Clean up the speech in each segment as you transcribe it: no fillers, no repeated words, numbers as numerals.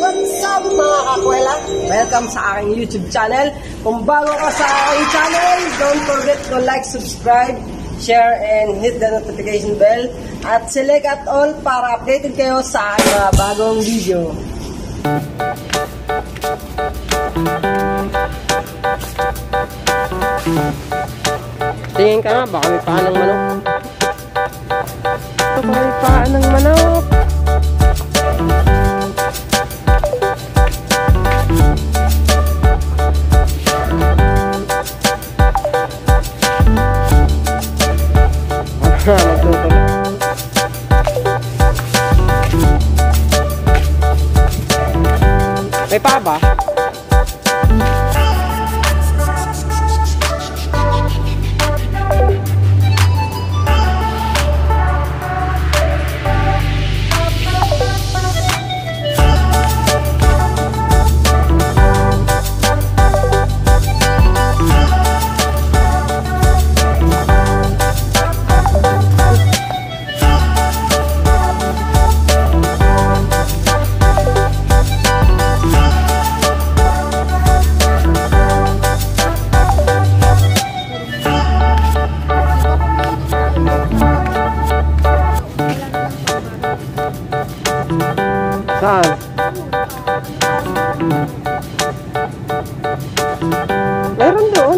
What's up mga kakwela? Welcome sa aking YouTube channel. Kung bago ka sa aking channel, don't forget to like, subscribe, share, and hit the notification bell. At select at all para updated kayo sa aking mga bagong video. Tingin ka nga, baka may paa ng manok. Ito ba may paa ng manok? Magluto na. May paa ba? Saan? Meron doon.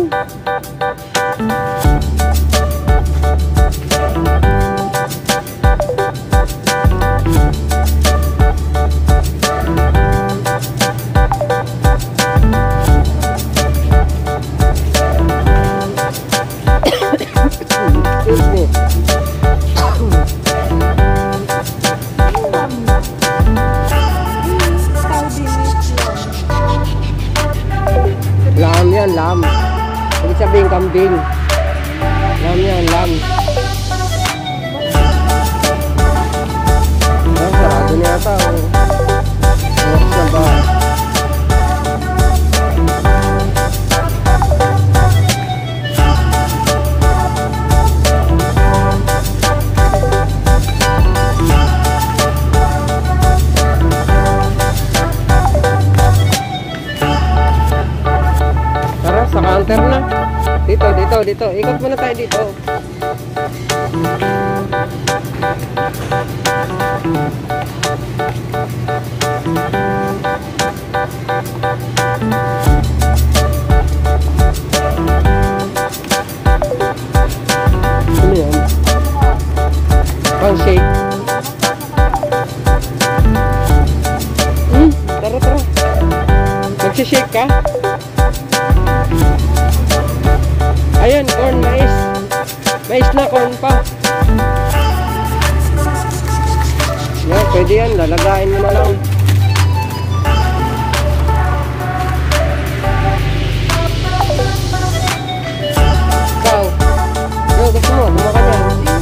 Excuse me. Lam yan, lam. Ibig sabihin kambing. Lam yan, lam. Sarado niya ata. Bukas na ba? Sa counter na. Dito. Ikot muna tayo dito. Ano yan? Pang shake. Tara. Magsishake ka? Ayan, corn, mais. Mais na, corn pa. Yan, pwede yan. Lalagain mo na lang. Ikaw. Yo, gusto mo. Kumaka na.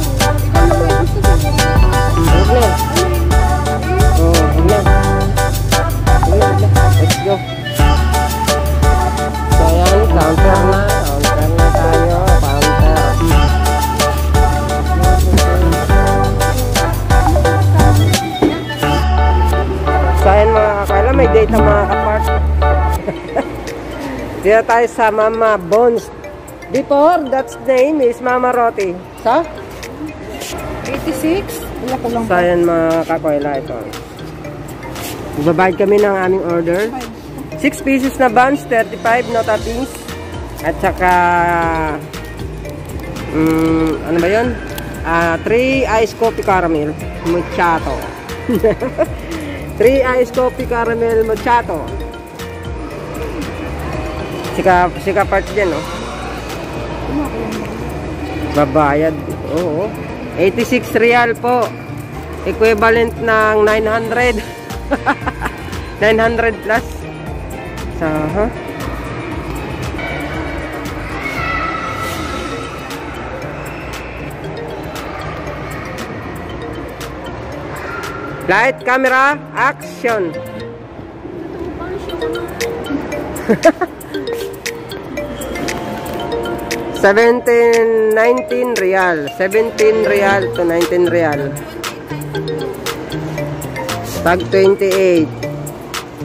Huwag na. Oo, huwag na. Let's go. So, ayan, counter na. May data mga kapart. Dito tayo sa Mama Bones. Before, that name is Mama Roti. Sa? 86. Wala ko lang. So, ayan mga kakwela ito. Babayad kami ng aming order. 6 pieces na buns, 35 no toppings. At saka ano ba yun? 3 iced coffee caramel macchiato. 3 iced coffee caramel macchiato. Sika part dyan, no? Babayad. Oo. 86 real po. Equivalent ng 900. 900 plus. So, Light, camera, action. 19 real. 17 real to 19 real. Tag 28.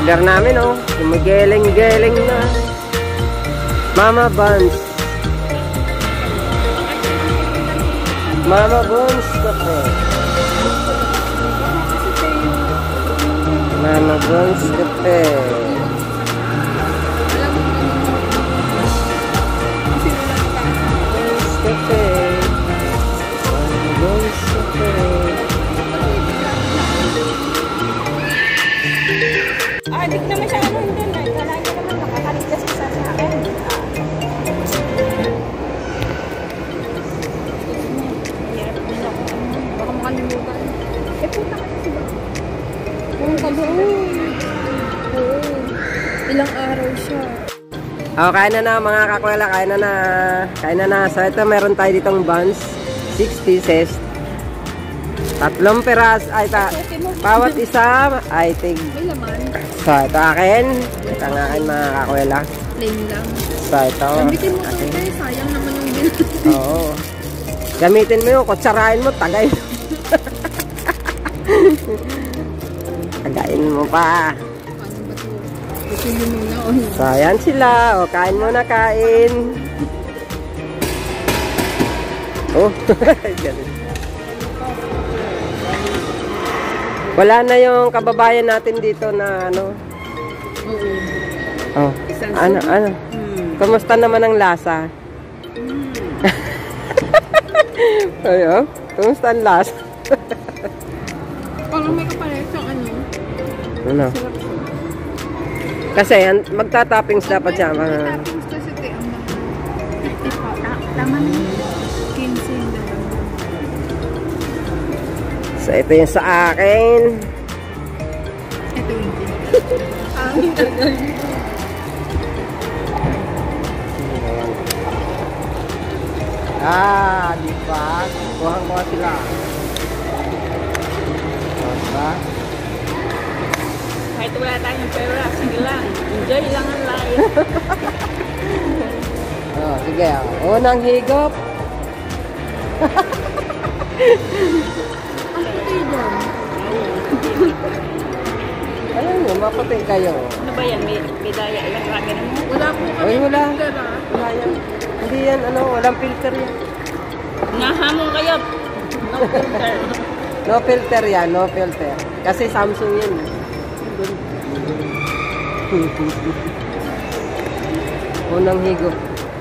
order namin, oh. Gumigeling-geling na. Mama Buns. Mama Buns Cafe. Mama Buns Cafe. Buns Cafe. Mama Buns Cafe. Di ko naman siya ano din. Wala ka naman nakakalit kasi sa akin. Baka makalimutan. Puta ka kasi ba? Kung kabuoy. Oo. Ilang araw siya. Oh, kain na na mga kakwela, kain na na. Kain na na. So ito meron tayo ditong buns, 6 pieces. 3 peras, ay bawat isa, I think. May laman. So ito akin. Ito ang akin mga kakwela. Plain lang. So ito. Gamitin mo ito guys. Sayang naman yung bill. Oo. Gamitin mo yung kutsarain mo, tagay. Tagayin mo pa. Paano ba ito? Gusto nyo muna o So ayan sila. O kain muna, kain. Oh. Ganun. Wala na yung kababayan natin dito na ano. Oo. Oh. Ano? Kumusta naman ang lasa? Ayo, kumusta ang lasa? Parang may kapalit sa ano. Ano? Sarap. Kasi magta-toppings dapat siya. Toppings kasi te ang mga 50 pa. Tama na yun. 15 yung dalawa. So ito yung sa akin. Ito yung ang tagal. Di ba? Kuhang-kuha sila. Diba? Kahit wala tayong pera, sige lang. Enjoy lang ang life. Oh, sige. Unang higop. Ang puti doon. Ayun yun, maputi kayo. Ano ba yan? May daya lang kami na mo? Wala po kami. Ay, wala. Pera. Wala yan. Hindi yan, walang filter yan. Nahamon kayo. No filter. No filter yan, no filter. Kasi Samsung yun. Unang higop.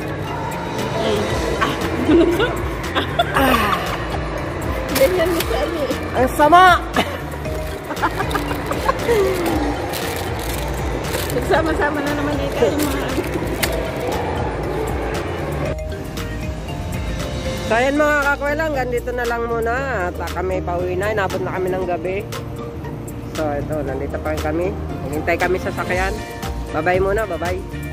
Ganyan mo sa ano eh. Ang sama! Nagsama-sama na naman ito yung mga So ayan mga kakwela, hanggang dito na lang muna. At kami pauwi na, inabot na kami ng gabi. So ito, nandito pa kami. Hintay kami sa sakyan. Bye-bye muna, bye-bye.